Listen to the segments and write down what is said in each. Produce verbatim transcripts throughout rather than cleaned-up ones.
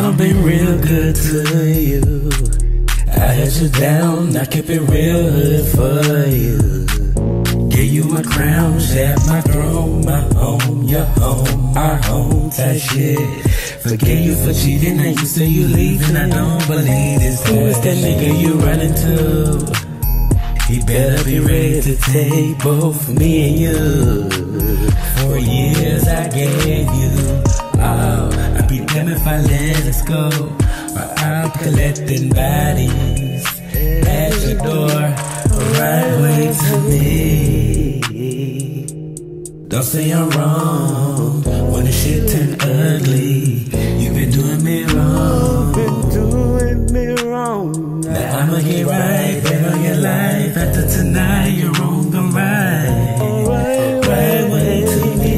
done been real good to you. I held you down, I kept it real hood for you. Gave you my crown, shared my throne, my home, your home, our home type shit. Forgave you for cheating, and you say you leaving, I don't believe this. Who is that nigga you running to? He better be ready to take both me and you. For years I gave you all. I'd be damned if I let us go, or I'm collecting bodies at your door, right way to me. Don't say I'm wrong when the shit turn ugly. You've been doing me wrong. Been doing me wrong. Now I'ma get right, bet on your life. After tonight, you're wrong, I'm right. Right way to me.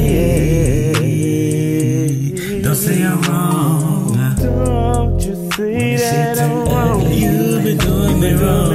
Don't say I'm wrong. Don't you see that I'm wrong? You've been doing me wrong.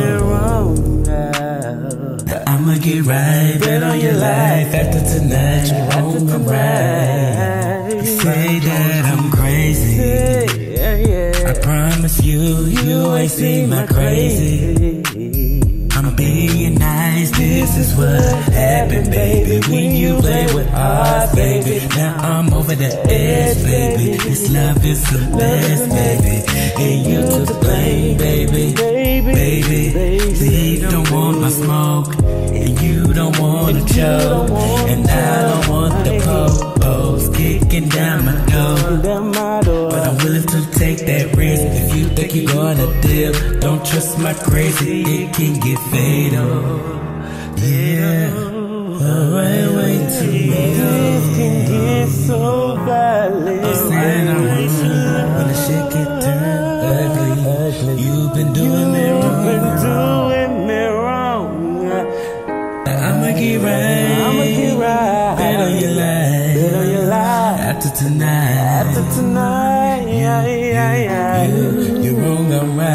Now I'ma get right, bet on your life. After tonight, you're wrong, I'm right. You say that I'm crazy. I promise you, you ain't seen my crazy. I'm being nice, this is what happened, baby. When you play with hearts, baby. Now I'm over the edge, baby. This love is the best, baby. And you to blame, baby. Baby, see, you don't want my smoke, and you don't want to choke, and I don't want the po-pos kicking down my door. But I'm willing to take that risk. If you think you're gonna dip, don't trust my crazy, it can get fatal. Yeah, alright, wait till me. This can get so violent. I'm saying I'm wrong when the shit get turned ugly. You've been doing me wrong. Been doing me wrong. Now I'ma get right. I'ma get right. Bet on your life. Bet on your life. After tonight. After tonight, yeah, yeah, yeah. You, you're wrong, I'm right.